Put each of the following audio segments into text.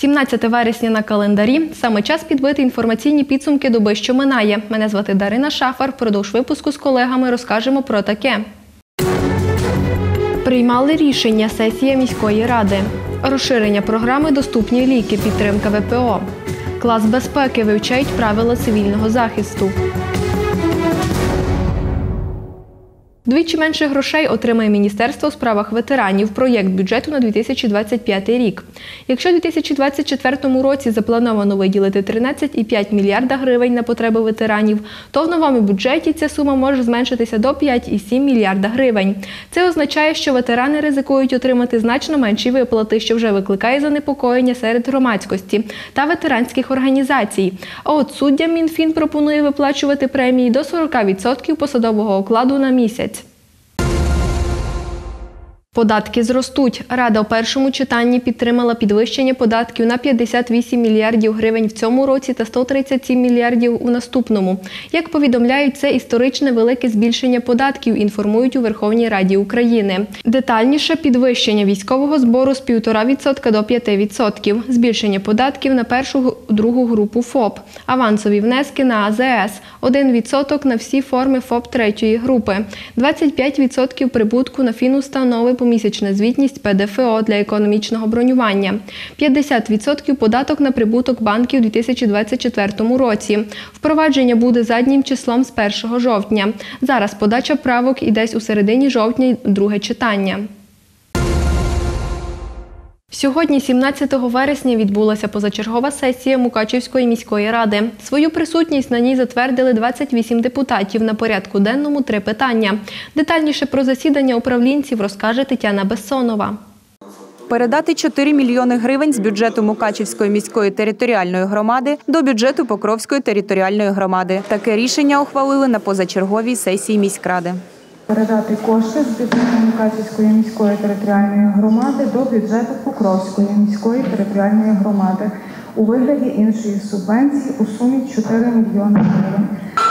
17 вересня на календарі. Саме час підбити інформаційні підсумки доби, що минає. Мене звати Дарина Шафар. Впродовж випуску з колегами розкажемо про таке. Приймали рішення сесія міської ради. Розширення програми «Доступні ліки», підтримка ВПО. Клас безпеки вивчають правила цивільного захисту. Вдвічі менше грошей отримає Міністерство у справах ветеранів. Проєкт бюджету на 2025 рік. Якщо у 2024 році заплановано виділити 13,5 мільярда гривень на потреби ветеранів, то в новому бюджеті ця сума може зменшитися до 5,7 мільярда гривень. Це означає, що ветерани ризикують отримати значно менші виплати, що вже викликає занепокоєння серед громадськості та ветеранських організацій. А от суддям Мінфін пропонує виплачувати премії до 40% посадового окладу на місяць. Податки зростуть. Рада у першому читанні підтримала підвищення податків на 58 мільярдів гривень в цьому році та 137 мільярдів у наступному. Як повідомляють, це історичне велике збільшення податків, інформують у Верховній Раді України. Детальніше – підвищення військового збору з 1,5% до 5%, збільшення податків на першу-другу групу ФОП, авансові внески на АЗС, 1% на всі форми ФОП третьої групи, 25% прибутку на фінустанови, помісячна звітність ПДФО для економічного бронювання, 50% податок на прибуток банків у 2024 році. Впровадження буде заднім числом з 1 жовтня. Зараз подача правок і десь у середині жовтня друге читання. Сьогодні, 17 вересня, відбулася позачергова сесія Мукачівської міської ради. Свою присутність на ній затвердили 28 депутатів. На порядку денному 3 питання. Детальніше про засідання управлінців розкаже Тетяна Бессонова. Передати 4 мільйони гривень з бюджету Мукачівської міської територіальної громади до бюджету Покровської територіальної громади. Таке рішення ухвалили на позачерговій сесії міськради. Передати кошти з бюджету Мукачівської міської територіальної громади до бюджету Покровської міської територіальної громади у вигляді іншої субвенції у сумі 4 мільйони гривень.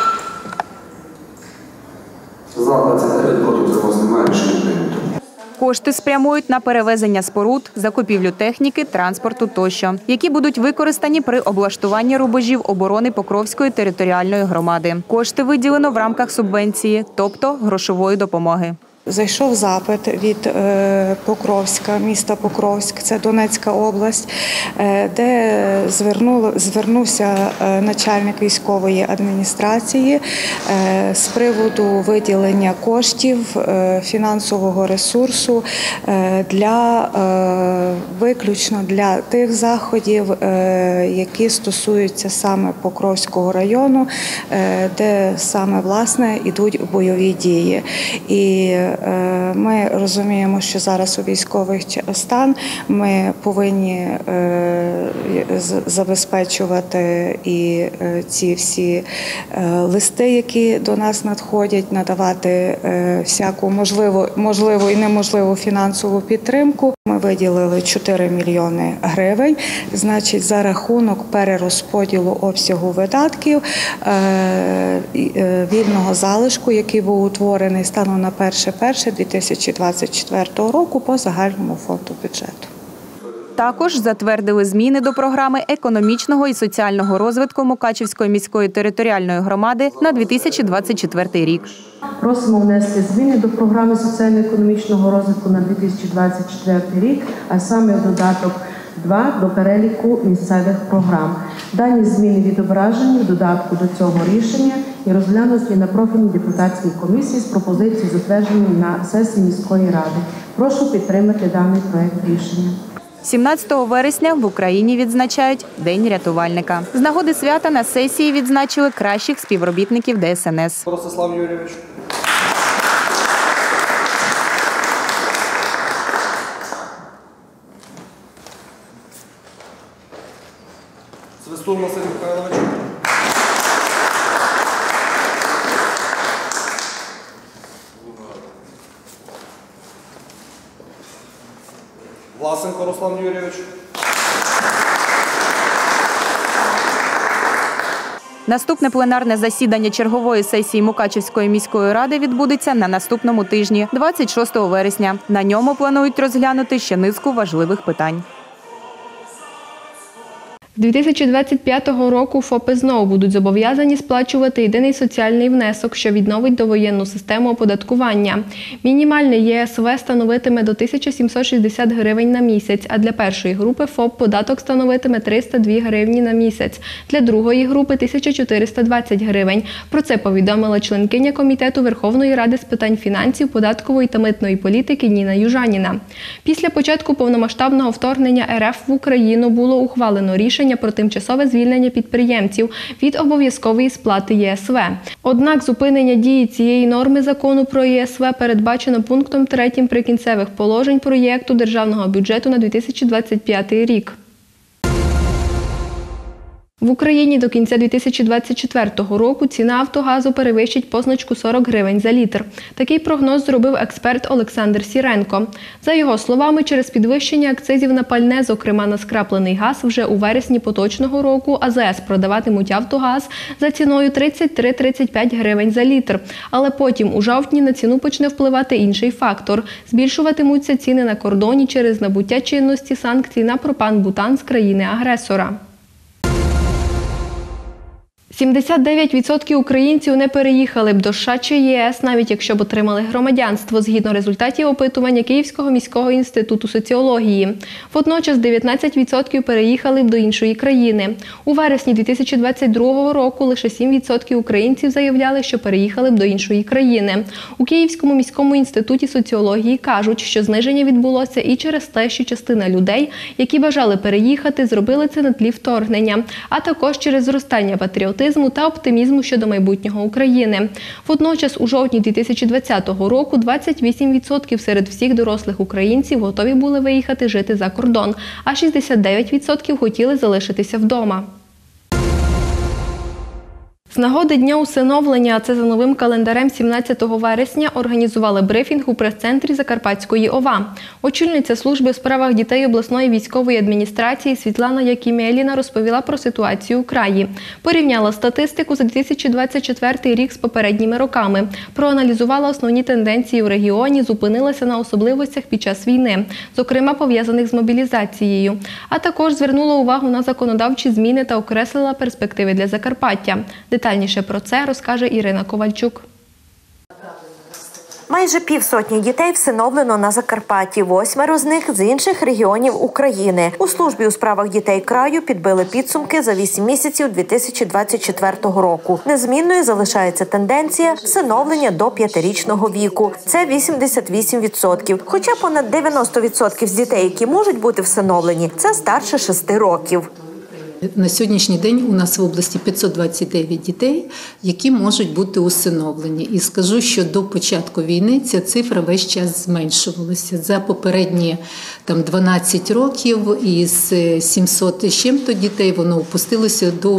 За 29, проти утрималось немає, рішення прийнято. Кошти спрямують на перевезення споруд, закупівлю техніки, транспорту тощо, які будуть використані при облаштуванні рубежів оборони Покровської територіальної громади. Кошти виділено в рамках субвенції, тобто грошової допомоги. Зайшов запит від Покровська, міста Покровськ, це Донецька область, де звернувся начальник військової адміністрації з приводу виділення коштів, фінансового ресурсу виключно для тих заходів, які стосуються саме Покровського району, де саме, власне, йдуть бойові дії. І ми розуміємо, що зараз у військовий стан ми повинні забезпечувати і ці всі листи, які до нас надходять, надавати всяку можливу і неможливу фінансову підтримку. Ми виділили 4 мільйони гривень, значить, за рахунок перерозподілу обсягу видатків вільного залишку, який був утворений станом на 1.1.2024 року по загальному фонду бюджету. Також затвердили зміни до програми економічного і соціального розвитку Мукачівської міської територіальної громади на 2024 рік. Просимо внести зміни до програми соціально-економічного розвитку на 2024 рік, а саме додаток 2 до переліку місцевих програм. Дані зміни відображені в додатку до цього рішення і розглянуті на профільній депутатській комісії з пропозицією затвердження на сесії міської ради. Прошу підтримати даний проект рішення. 17 вересня в Україні відзначають День рятувальника. З нагоди свята на сесії відзначили кращих співробітників ДСНС. Ростислав Юрійович. Свистун Василь Михайлович. Власенко Руслан Юрійович. Наступне пленарне засідання чергової сесії Мукачівської міської ради відбудеться на наступному тижні, 26 вересня. На ньому планують розглянути ще низку важливих питань. З 2025 року ФОПи знову будуть зобов'язані сплачувати єдиний соціальний внесок, що відновить довоєнну систему оподаткування. Мінімальний ЄСВ становитиме до 1760 гривень на місяць, а для першої групи ФОП податок становитиме 302 гривні на місяць, для другої групи – 1420 гривень. Про це повідомила членкиня Комітету Верховної Ради з питань фінансів, податкової та митної політики Ніна Южаніна. Після початку повномасштабного вторгнення РФ в Україну було ухвалено рішення про тимчасове звільнення підприємців від обов'язкової сплати ЄСВ. Однак зупинення дії цієї норми закону про ЄСВ передбачено пунктом 3 прикінцевих положень проєкту Державного бюджету на 2025 рік. В Україні до кінця 2024 року ціна «Автогазу» перевищить позначку 40 гривень за літр. Такий прогноз зробив експерт Олександр Сіренко. За його словами, через підвищення акцизів на пальне, зокрема на скраплений газ, вже у вересні поточного року АЗС продаватимуть «Автогаз» за ціною 33-35 гривень за літр. Але потім у жовтні на ціну почне впливати інший фактор. Збільшуватимуться ціни на кордоні через набуття чинності санкцій на пропан-бутан з країни-агресора. 79% українців не переїхали б до США чи ЄС, навіть якщо б отримали громадянство, згідно результатів опитування Київського міського інституту соціології. Водночас 19% переїхали б до іншої країни. У вересні 2022 року лише 7% українців заявляли, що переїхали б до іншої країни. У Київському міському інституті соціології кажуть, що зниження відбулося і через те, що частина людей, які бажали переїхати, зробили це на тлі вторгнення, а також через зростання патріотизму та оптимізму щодо майбутнього України. Водночас у жовтні 2020 року 28% серед всіх дорослих українців готові були виїхати жити за кордон, а 69% хотіли залишитися вдома. З нагоди Дня усиновлення, а це за новим календарем 17 вересня, організували брифінг у прес-центрі Закарпатської ОВА. Очільниця служби у справах дітей обласної військової адміністрації Світлана Якімєліна розповіла про ситуацію у краї. Порівняла статистику за 2024 рік з попередніми роками. Проаналізувала основні тенденції в регіоні, зупинилася на особливостях під час війни, зокрема пов'язаних з мобілізацією. А також звернула увагу на законодавчі зміни та окреслила перспективи для Закарпаття. Детальніше про це розкаже Ірина Ковальчук. Майже півсотні дітей всиновлено на Закарпатті, 8 з них з інших регіонів України. У службі у справах дітей краю підбили підсумки за 8 місяців 2024 року. Незмінною залишається тенденція всиновлення до 5-річного віку. Це 88%. Хоча понад 90% з дітей, які можуть бути всиновлені, це старше 6 років. На сьогоднішній день у нас в області 529 дітей, які можуть бути усиновлені. І скажу, що до початку війни ця цифра весь час зменшувалася. За попередні 12 років із 700 з чим-то дітей воно опустилося до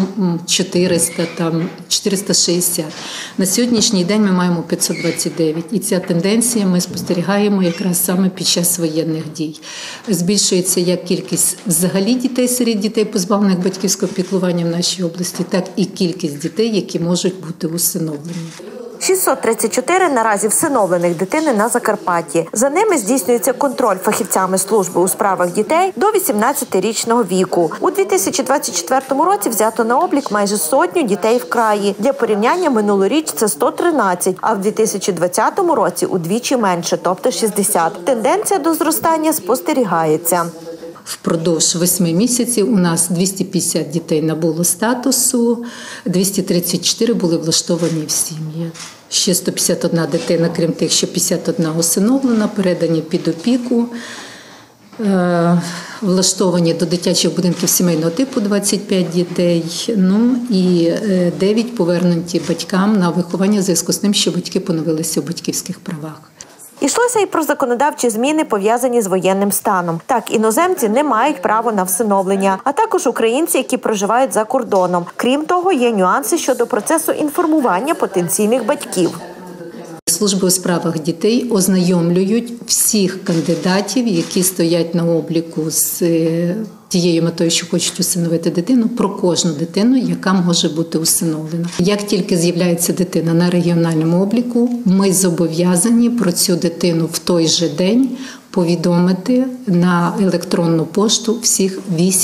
460. На сьогоднішній день ми маємо 529. І ця тенденція ми спостерігаємо якраз саме під час воєнних дій. Збільшується як кількість взагалі дітей серед дітей, позбавлених батьківського піклування в нашій області, так і кількість дітей, які можуть бути усиновлені. 634 наразі всиновлених дитини на Закарпатті. За ними здійснюється контроль фахівцями служби у справах дітей до 18-річного віку. У 2024 році взято на облік майже 100 дітей в краї. Для порівняння минулоріч це 113, а в 2020 році удвічі менше, тобто 60. Тенденція до зростання спостерігається. Впродовж 8 місяців у нас 250 дітей набуло статусу, 234 були влаштовані в сім'ї. Ще 151 дитина, крім тих, що 51 усиновлена, передані під опіку. Влаштовані до дитячих будинків сімейного типу 25 дітей, і 9 повернуті батькам на виховання в зв'язку з тим, що батьки поновилися у батьківських правах. Йшлося і про законодавчі зміни, пов'язані з воєнним станом. Так, іноземці не мають права на всиновлення, а також українці, які проживають за кордоном. Крім того, є нюанси щодо процесу інформування потенційних батьків. Служби у справах дітей ознайомлюють всіх кандидатів, які стоять на обліку з тією метою, що хочуть усиновити дитину, про кожну дитину, яка може бути усиновлена. Як тільки з'являється дитина на регіональному обліку, ми зобов'язані про цю дитину в той же день повідомити на електронну пошту всіх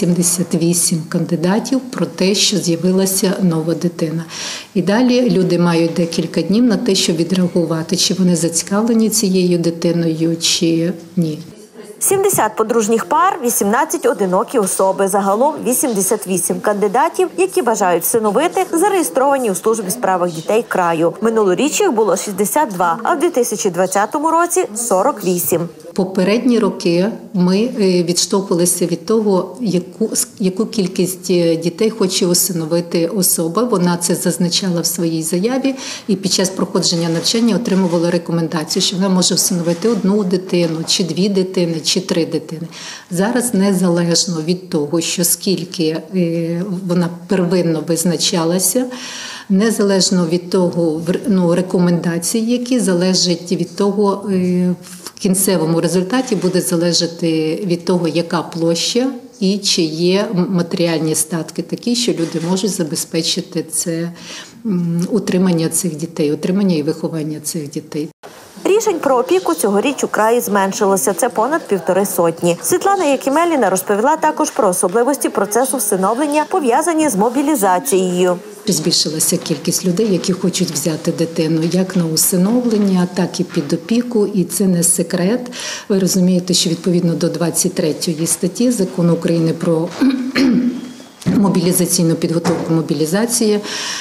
88 кандидатів про те, що з'явилася нова дитина. І далі люди мають декілька днів на те, щоб відреагувати, чи вони зацікавлені цією дитиною, чи ні. 70 подружніх пар, 18 одинокі особи. Загалом 88 кандидатів, які бажають всиновити, зареєстровані у службі у справах дітей краю. Минулоріч їх було 62, а в 2020 році – 48. Попередні роки ми відштовхувалися від того, яку кількість дітей хоче усиновити особа. Вона це зазначала в своїй заяві і під час проходження навчання отримувала рекомендацію, що вона може усиновити одну дитину, чи дві дитини, чи три дитини. Зараз незалежно від того, що скільки вона первинно визначалася, незалежно від того, рекомендацій, які залежать від того, в кінцевому результаті буде залежати від того, яка площа і чи є матеріальні статки такі, що люди можуть забезпечити це утримання цих дітей, утримання і виховання цих дітей. Рішень про опіку цьогоріч у краї зменшилося. Це понад 150. Світлана Якимеліна розповіла також про особливості процесу всиновлення, пов'язані з мобілізацією. Збільшилася кількість людей, які хочуть взяти дитину як на усиновлення, так і під опіку. І це не секрет. Ви розумієте, що відповідно до 23 статті Закону України про мобілізаційну підготовку мобілізації,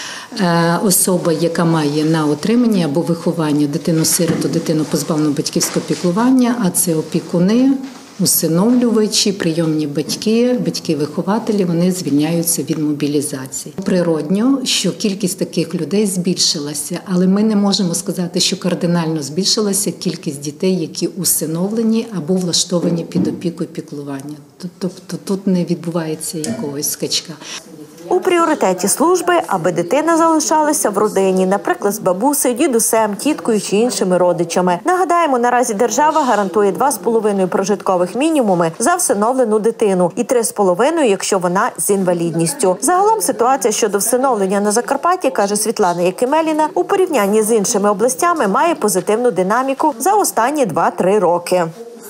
особа, яка має на отримання або виховання дитину-сироту, дитину позбавлену батьківського піклування, а це опікуни, усиновлювачі, прийомні батьки, батьки-вихователі, вони звільняються від мобілізації. Природньо, що кількість таких людей збільшилася, але ми не можемо сказати, що кардинально збільшилася кількість дітей, які усиновлені або влаштовані під опіку і піклування. Тобто тут не відбувається якогось скачка. У пріоритеті служби, аби дитина залишалася в родині, наприклад, з бабусею, дідусем, тіткою чи іншими родичами. Нагадаємо, наразі держава гарантує 2,5 прожиткових мінімуми за всиновлену дитину і 3,5, якщо вона з інвалідністю. Загалом ситуація щодо всиновлення на Закарпатті, каже Світлана Якимеліна, у порівнянні з іншими областями має позитивну динаміку за останні 2-3 роки.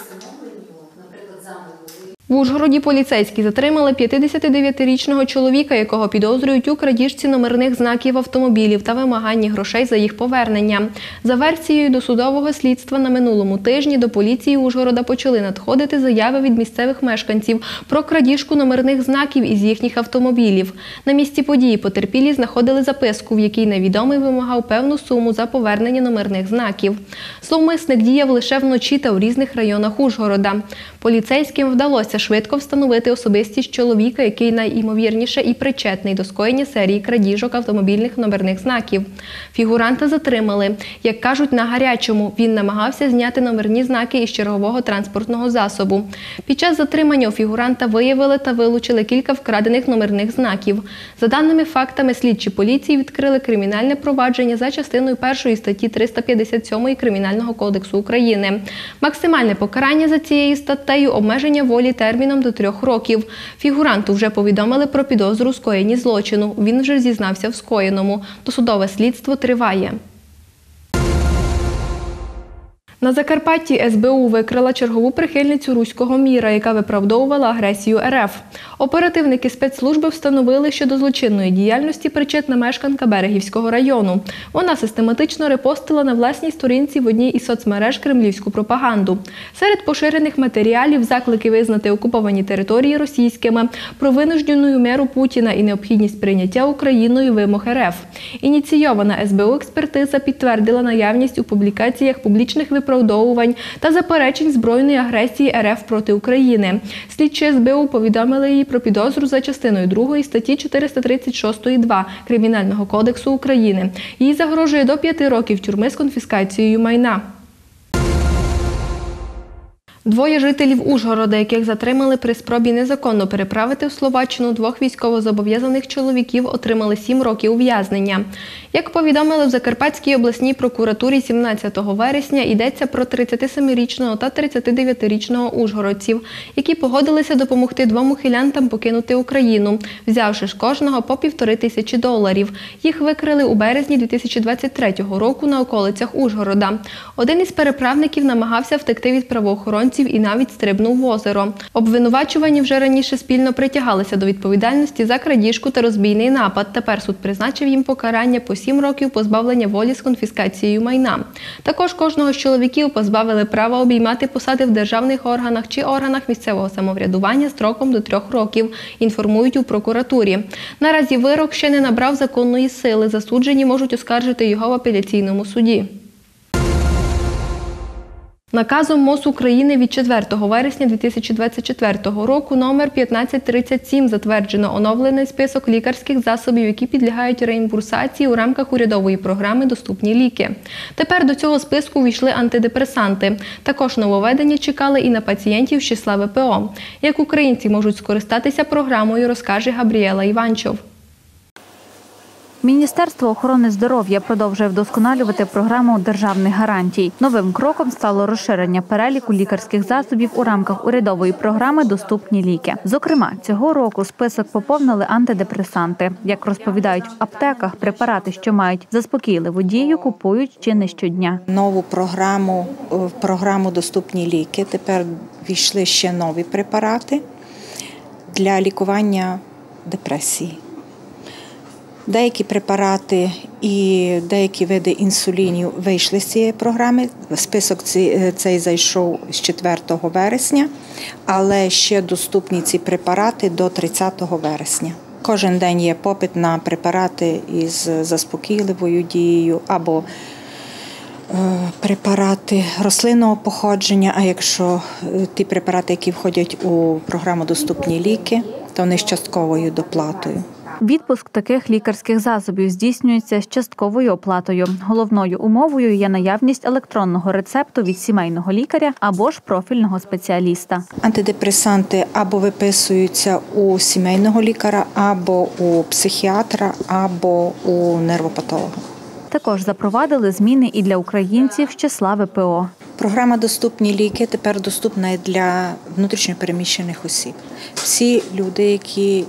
В Ужгороді поліцейські затримали 59-річного чоловіка, якого підозрюють у крадіжці номерних знаків автомобілів та вимаганні грошей за їх повернення. За версією досудового слідства, на минулому тижні до поліції Ужгорода почали надходити заяви від місцевих мешканців про крадіжку номерних знаків із їхніх автомобілів. На місці події потерпілі знаходили записку, в якій невідомий вимагав певну суму за повернення номерних знаків. Зловмисник діяв лише вночі та у різних районах Ужгорода. Поліцейським вдалося швидко встановити особистість чоловіка, який найімовірніше і причетний до скоєння серії крадіжок автомобільних номерних знаків. Фігуранта затримали. Як кажуть, на гарячому. Він намагався зняти номерні знаки із чергового транспортного засобу. Під час затримання у фігуранта виявили та вилучили кілька вкрадених номерних знаків. За даними фактами, слідчі поліції відкрили кримінальне провадження за частиною 1 статті 357 Кримінального кодексу України. Максимальне покарання за цією статтею – обмеження волі терміном до 3 років. Фігуранту вже повідомили про підозру у скоєнні злочину. Він вже зізнався в скоєному. Досудове слідство триває. На Закарпатті СБУ викрила чергову прихильницю руського міра, яка виправдовувала агресію РФ. Оперативники спецслужби встановили, що до злочинної діяльності причетна мешканка Берегівського району. Вона систематично репостила на власній сторінці в одній із соцмереж кремлівську пропаганду. Серед поширених матеріалів заклики визнати окуповані території російськими, про винуждену меру Путіна і необхідність прийняття Україною вимог РФ. Ініційована СБУ експертиза підтвердила наявність у публікаціях публічних виправдовувань та заперечень збройної агресії РФ проти України. Слідчі СБУ повідомили її про підозру за частиною 2 статті 436.2 Кримінального кодексу України. Їй загрожує до 5 років тюрми з конфіскацією майна. 2 жителів Ужгорода, яких затримали при спробі незаконно переправити в Словаччину 2 військовозобов'язаних чоловіків, отримали 7 років ув'язнення. Як повідомили в Закарпатській обласній прокуратурі 17 вересня, йдеться про 37-річного та 39-річного ужгородців, які погодилися допомогти 2 ухилянтам покинути Україну, взявши ж кожного по $1500. Їх викрили у березні 2023 року на околицях Ужгорода. Один із переправників намагався втекти від правоохоронців незнайомців і навіть стрибнув в озеро. Обвинувачувані вже раніше спільно притягалися до відповідальності за крадіжку та розбійний напад. Тепер суд призначив їм покарання по 7 років позбавлення волі з конфіскацією майна. Також кожного з чоловіків позбавили права обіймати посади в державних органах чи органах місцевого самоврядування строком до 3 років, інформують у прокуратурі. Наразі вирок ще не набрав законної сили. Засуджені можуть оскаржити його в апеляційному суді. Наказом МОЗ України від 4 вересня 2024 року номер 1537 затверджено оновлений список лікарських засобів, які підлягають реімбурсації у рамках урядової програми «Доступні ліки». Тепер до цього списку увійшли антидепресанти. Також нововведення чекали і на пацієнтів з числа ВПО. Як українці можуть скористатися програмою, розкаже Габріела Іванчов. Міністерство охорони здоров'я продовжує вдосконалювати програму державних гарантій. Новим кроком стало розширення переліку лікарських засобів у рамках урядової програми «Доступні ліки». Зокрема, цього року список поповнили антидепресанти. Як розповідають в аптеках, препарати, що мають заспокійливу дію, купують чи не щодня. Нову програму «Доступні ліки» тепер війшли ще нові препарати для лікування депресії. Деякі препарати і деякі види інсулінів вийшли з цієї програми. Список цей зайшов з 4 вересня, але ще доступні ці препарати до 30 вересня. Кожен день є попит на препарати із заспокійливою дією або препарати рослинного походження, а якщо ті препарати, які входять у програму «Доступні ліки», то вони з частковою доплатою. Відпуск таких лікарських засобів здійснюється з частковою оплатою. Головною умовою є наявність електронного рецепту від сімейного лікаря або ж профільного спеціаліста. Антидепресанти або виписуються у сімейного лікаря, або у психіатра, або у нервопатолога. Також запровадили зміни і для українців з числа ВПО. Програма «Доступні ліки» тепер доступна і для внутрішньопереміщених осіб. Всі люди, які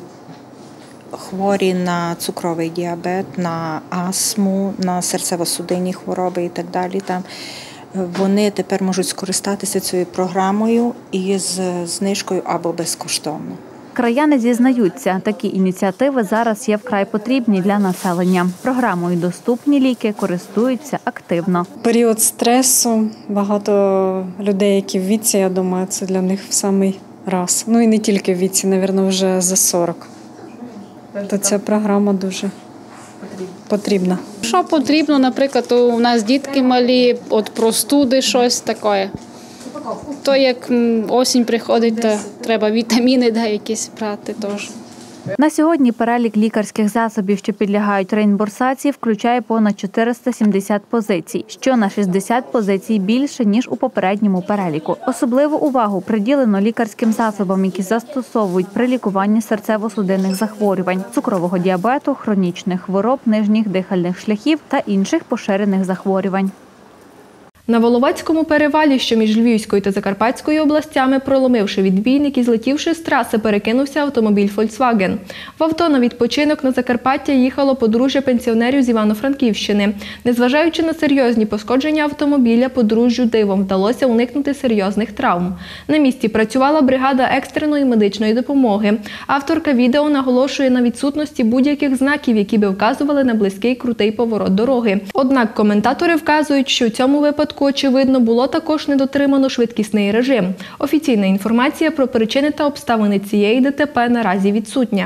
хворі на цукровий діабет, на астму, на серцево-судинні хвороби і так далі, вони тепер можуть скористатися цією програмою із знижкою або безкоштовно. Краяни зізнаються, такі ініціативи зараз є вкрай потрібні для населення. Програмою «Доступні ліки» користуються активно. Період стресу, багато людей, які в віці, я думаю, це для них в самий раз. Ну і не тільки в віці, мабуть, вже за 40. То ця програма дуже потрібна. Що потрібно, наприклад, у нас дітки малі, от простуди, щось таке. То як осінь приходить, то треба вітаміни якісь брати теж. На сьогодні перелік лікарських засобів, що підлягають реімбурсації, включає понад 470 позицій, що на 60 позицій більше, ніж у попередньому переліку. Особливу увагу приділено лікарським засобам, які застосовують при лікуванні серцево-судинних захворювань, цукрового діабету, хронічних хвороб, нижніх дихальних шляхів та інших поширених захворювань. На Воловецькому перевалі, що між Львівською та Закарпатською областями, проломивши відбійник і злетівши з траси, перекинувся автомобіль «Фольксваген». В авто на відпочинок на Закарпаття їхало подружжя пенсіонерів з Івано-Франківщини. Незважаючи на серйозні пошкодження автомобіля, подружжю дивом вдалося уникнути серйозних травм. На місці працювала бригада екстреної медичної допомоги. Авторка відео наголошує на відсутності будь-яких знаків, які би вказували на близький крутий поворот дороги. Однак коментатори вказують, що у цьому випадку, очевидно, було також недотримано швидкісний режим. Офіційна інформація про причини та обставини цієї ДТП наразі відсутня.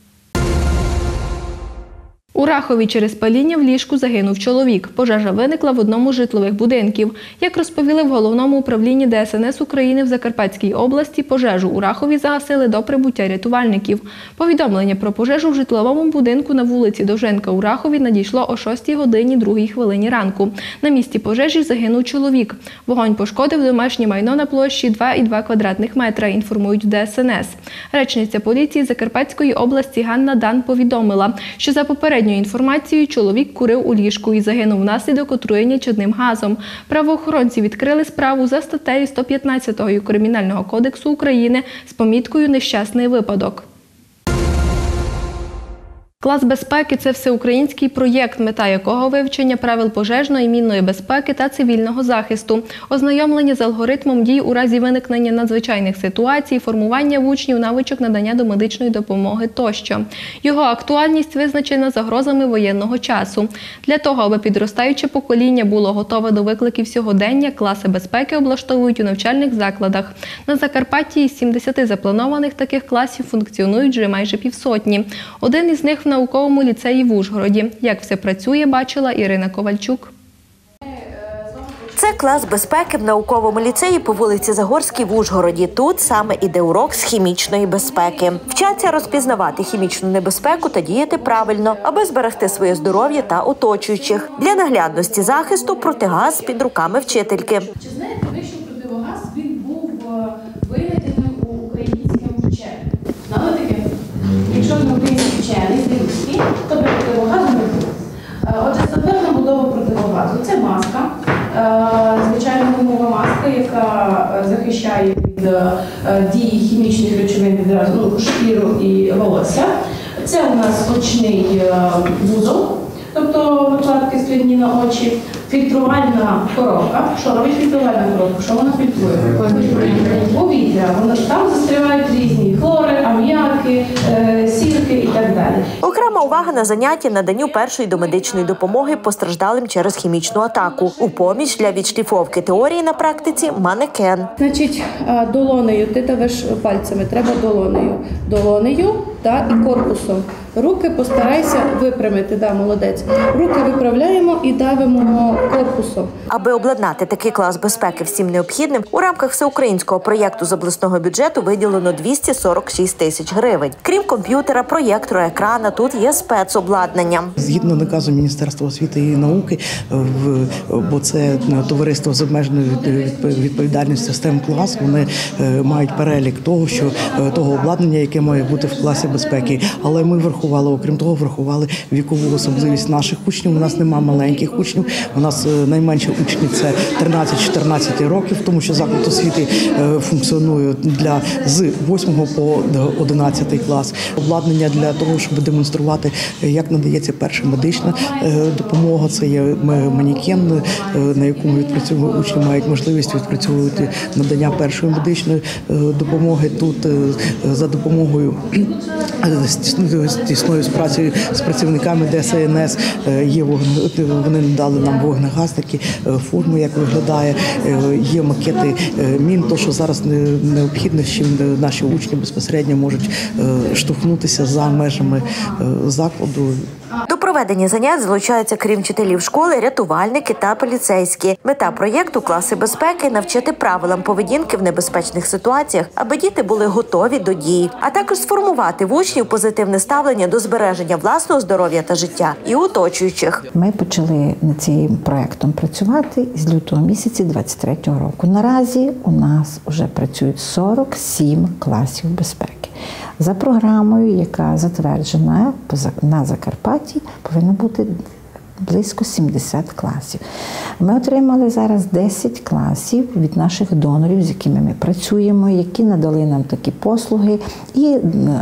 У Рахові через паління в ліжку загинув чоловік. Пожежа виникла в одному з житлових будинків. Як розповіли в Головному управлінні ДСНС України в Закарпатській області, пожежу у Рахові загасили до прибуття рятувальників. Повідомлення про пожежу в житловому будинку на вулиці Довженка у Рахові надійшло о 6 годині 2 хвилині ранку. На місці пожежі загинув чоловік. Вогонь пошкодив домашнє майно на площі 2,2 квадратних метра, інформують в ДСНС. Речниця поліції Закарпатської області Ганна Дан повідомила, що за попередньою інформацією чоловік курив у ліжку і загинув внаслідок отруєння чадним газом. Правоохоронці відкрили справу за статтею 115 Кримінального кодексу України з поміткою «Нещасний випадок». Клас безпеки – це всеукраїнський проєкт, мета якого вивчення правил пожежної, мінної безпеки та цивільного захисту, ознайомлення з алгоритмом дій у разі виникнення надзвичайних ситуацій, формування в учнів навичок надання домедичної допомоги тощо. Його актуальність визначена загрозами воєнного часу. Для того, аби підростаюче покоління було готове до викликів сьогодення, класи безпеки облаштовують у навчальних закладах. На Закарпатті із 70 запланованих таких класів функціонують вже майже півсотні. Один із них в науковому ліцеї в Ужгороді. Як все працює, бачила Ірина Ковальчук. Це клас безпеки в науковому ліцеї по вулиці Загорській в Ужгороді. Тут саме іде урок з хімічної безпеки. Вчаться розпізнавати хімічну небезпеку та діяти правильно, аби зберегти своє здоров'я та оточуючих. Для наглядності захисту протигаз під руками вчительки. Чи знаєте ви, що противогаз він був винайдений у українським вченим? Знали таке? Якщо не український вчений, зрівський, то противогаз не був. Отже, стандартна будова противогазу – це маска, звичайно гумова маска, яка захищає від дії хімічних речовин відразу шкіру і волосся. Це у нас очний вузол, тобто викладки скляні на очі, фільтрувальна коробка. Що робить фільтрувальна коробка? Що вона фільтрує? Повітря. Там застрівають різні хлори, аміаки, сірки і так далі. Окрема увага на заняття наданню першої домедичної допомоги постраждалим через хімічну атаку. У поміч для відшліфовки теорії на практиці – манекен. Значить, долонею, ти давиш пальцями, треба долонею. Долонею і корпусом. Руки постарайся випрямити, молодець. Руки виправляємо і давимо корпусом. Аби обладнати такий клас безпеки всім необхідним, у рамках всеукраїнського проєкту з обласного бюджету виділено 246 тисяч гривень. Крім комп'ютера, проєктора, екрана, тут є спецобладнання. Згідно наказу Міністерства освіти і науки, бо це товариство з обмеженою відповідальністю STEM клас, вони мають перелік того обладнання, яке має бути в класі безпеки. Але ми окрім того, врахували вікову особливість наших учнів. У нас немає маленьких учнів, у нас найменші учні – це 13-14 років, тому що заклад освіти функціонує з 8 по 11 клас. Обладнання для того, щоб демонструвати, як надається перша медична допомога. Це є манекен, на якому учні мають можливість відпрацьовувати надання першої медичної допомоги. Тут за допомогою тісною співпрацею з працівниками ДСНС вони надали нам вогнегасники, форму, як виглядає, є макети мін, то що зараз необхідно, з чим наші учні безпосередньо можуть штовхнутися за межами закладу. До проведення занять залучаються, крім вчителів школи, рятувальники та поліцейські. Мета проєкту «Класи безпеки» – навчити правилам поведінки в небезпечних ситуаціях, аби діти були готові до дії, а також сформувати в учнів позитивне ставлення до збереження власного здоров'я та життя і оточуючих. Ми почали над цим проєктом працювати з лютого місяця 2023 року. Наразі у нас вже працюють 47 класів безпеки. За програмою, яка затверджена на Закарпатті, повинно бути близько 70 класів. Ми отримали зараз 10 класів від наших донорів, з якими ми працюємо, які надали нам такі послуги і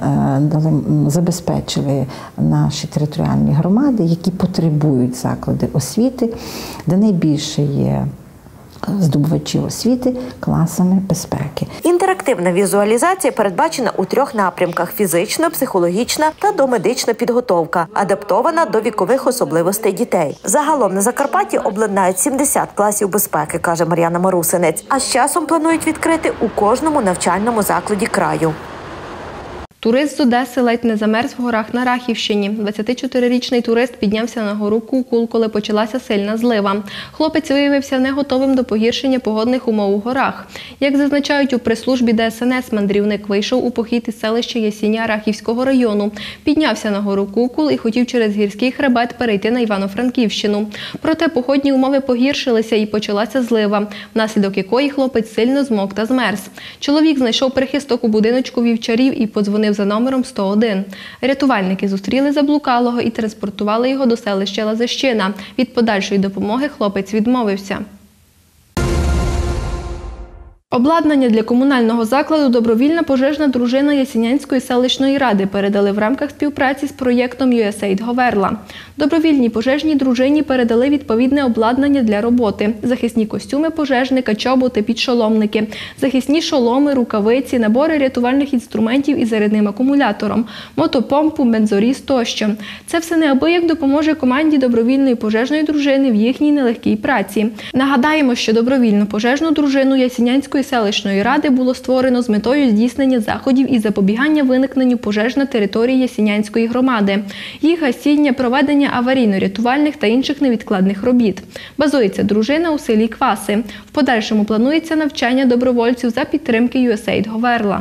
забезпечили наші територіальні громади, які потребують заклади освіти, де найбільше є здобувачів освіти класами безпеки. Інтерактивна візуалізація передбачена у 3 напрямках – фізична, психологічна та домедична підготовка, адаптована до вікових особливостей дітей. Загалом на Закарпатті обладнають 70 класів безпеки, каже Мар'яна Марусинець, а з часом планують відкрити у кожному навчальному закладі краю. Турист з Одеси ледь не замерз в горах на Рахівщині. 24-річний турист піднявся на гору Кукул, коли почалася сильна злива. Хлопець виявився не готовим до погіршення погодних умов у горах. Як зазначають у прес-службі ДСНС, мандрівник вийшов у похід із селища Ясіня Рахівського району, піднявся на гору Кукул і хотів через гірський хребет перейти на Івано-Франківщину. Проте погодні умови погіршилися і почалася злива, внаслідок якої хлопець сильно змок та змерз. Чоловік знайшов прихисток у будиночку Вівчарів і подзвонив за номером 101. Рятувальники зустріли заблукалого і транспортували його до селища Лазищина. Від подальшої допомоги хлопець відмовився. Обладнання для комунального закладу «Добровільна пожежна дружина» Ясінянської селищної ради передали в рамках співпраці з проєктом USAID Говерла. Добровільній пожежній дружині передали відповідне обладнання для роботи – захисні костюми пожежника, чоботи, підшоломники, захисні шоломи, рукавиці, набори рятувальних інструментів із зарядним акумулятором, мотопомпу, бензоріз тощо. Це все неабияк допоможе команді добровільної пожежної дружини в їхній нелегкій праці. Нагадаємо, що добровільну пожежну дружину Ясінянської селищної ради було створено з метою здійснення заходів із запобігання виникненню пожеж на території Ясінянської громади, їх гасіння, проведення аварійно-рятувальних та інших невідкладних робіт. Базується дружина у селі Кваси. В подальшому планується навчання добровольців за підтримки USAID Говерла.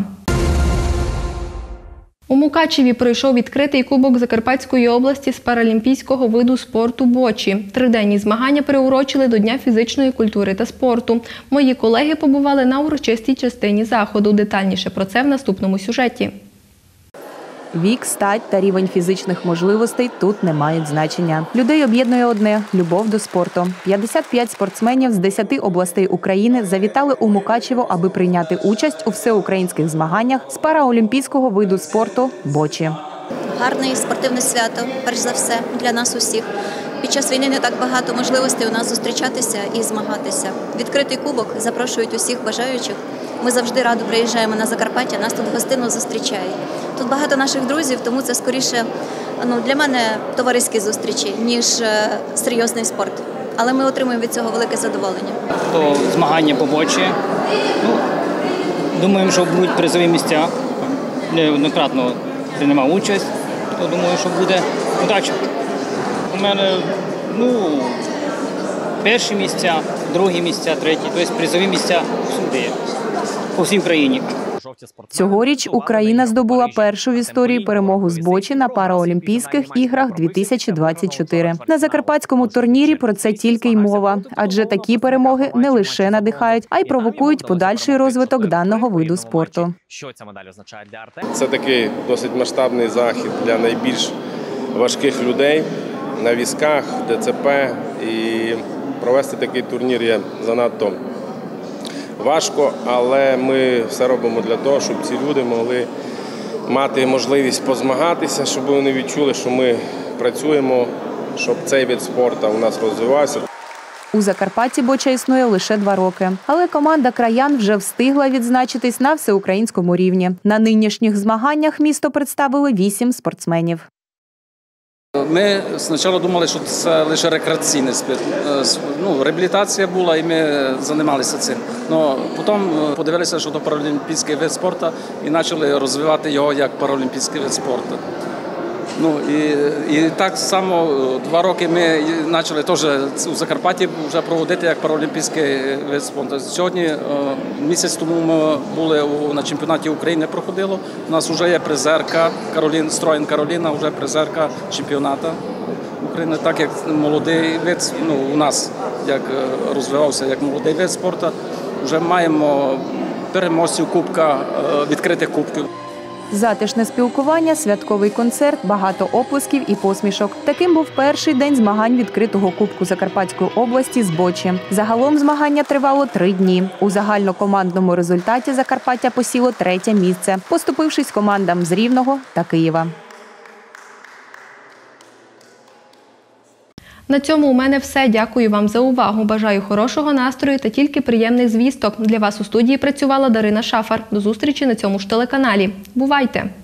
У Мукачеві пройшов відкритий кубок Закарпатської області з паралімпійського виду спорту бочі. Триденні змагання приурочили до Дня фізичної культури та спорту. Мої колеги побували на урочистій частині заходу. Детальніше про це в наступному сюжеті. Вік, стать та рівень фізичних можливостей тут не мають значення. Людей об'єднує одне – любов до спорту. 55 спортсменів з 10 областей України завітали у Мукачево, аби прийняти участь у всеукраїнських змаганнях з параолімпійського виду спорту бочі. Гарне спортивне свято, перш за все, для нас усіх. Під час війни не так багато можливостей у нас зустрічатися і змагатися. Відкритий кубок запрошують усіх бажаючих. Ми завжди радо приїжджаємо на Закарпаття, нас тут гостинно зустрічають. Тут багато наших друзів, тому це скоріше для мене товариські зустрічі, ніж серйозний спорт. Але ми отримуємо від цього велике задоволення. То змагання по бочі. Думаємо, що будуть призові місця. Неоднократно приймав участь, то думаю, що буде удача. У мене перші місця, другі місця, треті, тобто призові місця всюди, по всій країні. Цьогоріч Україна здобула першу в історії перемогу з бочі на Параолімпійських іграх 2024. На закарпатському турнірі про це тільки й мова, адже такі перемоги не лише надихають, а й провокують подальший розвиток даного виду спорту. Що ця медаль означає для Артема? Це такий досить масштабний захід для найбільш важких людей на візках, ДЦП, і провести такий турнір є занадто важко, але ми все робимо для того, щоб ці люди могли мати можливість позмагатися, щоб вони відчули, що ми працюємо, щоб цей вид спорту у нас розвивався. У Закарпатті боча існує лише 2 роки, але команда краян вже встигла відзначитись на всеукраїнському рівні. На нинішніх змаганнях місто представили 8 спортсменів. Ми спочатку думали, що це лише рекреаційний спорт. Реабілітація була і ми займалися цим. Але потім подивилися, що це паралімпійський вид спорту і почали розвивати його як паралімпійський вид спорту. І так само 2 роки ми почали теж у Закарпатті вже проводити як паралімпійський вид спорту. Сьогодні, місяць тому ми були на чемпіонаті України, проходило. У нас вже є призерка Строїн Кароліна, вже призерка чемпіонату України. Так як молодий вид, у нас як розвивався як молодий вид спорту, вже маємо переможців кубка, відкритих кубків. Затишне спілкування, святковий концерт, багато оплесків і посмішок. Таким був перший день змагань відкритого Кубку Закарпатської області з бочі. Загалом змагання тривало 3 дні. У загальнокомандному результаті Закарпаття посіло 3-те місце, поступившись командам з Рівного та Києва. На цьому у мене все. Дякую вам за увагу. Бажаю хорошого настрою та тільки приємних звісток. Для вас у студії працювала Дарина Шафар. До зустрічі на цьому ж телеканалі. Бувайте!